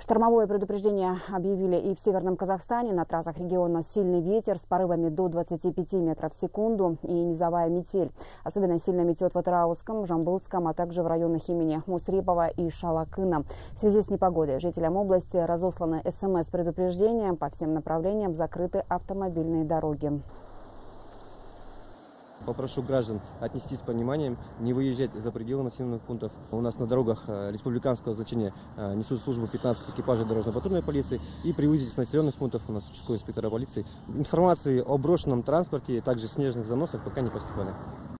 Штормовое предупреждение объявили и в Северном Казахстане. На трассах региона сильный ветер с порывами до 25 метров в секунду и низовая метель. Особенно сильно метет в Атырауском, Жамбылском, а также в районах имени Мусрипова и Шалакына. В связи с непогодой жителям области разосланы СМС-предупреждения. По всем направлениям закрыты автомобильные дороги. Попрошу граждан отнестись с пониманием, не выезжать за пределы населенных пунктов. У нас на дорогах республиканского значения несут службу 15 экипажей дорожно-патрульной полиции. И при выезде с населенных пунктов у нас участковые инспектора полиции. Информации о брошенном транспорте, также снежных заносах пока не поступали.